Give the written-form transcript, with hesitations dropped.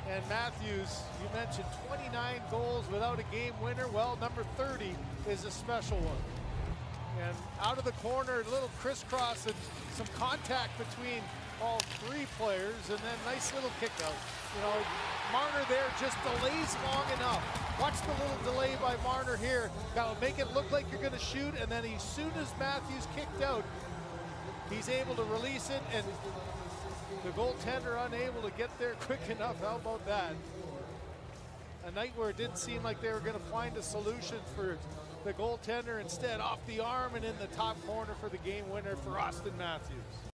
And Matthews, you mentioned 29 goals without a game winner. Well, number 30 is a special one. And out of the corner, a little crisscross and some contact between all three players, and then nice little kick out. You know, Marner there just delays long enough. Watch the little delay by Marner here. That'll make it look like you're gonna shoot, and then as soon as Matthews kicked out, he's able to release it, and the goaltender unable to get there quick enough. How about that? A night where it didn't seem like they were gonna find a solution for the goaltender. Instead, off the arm and in the top corner for the game winner for Auston Matthews.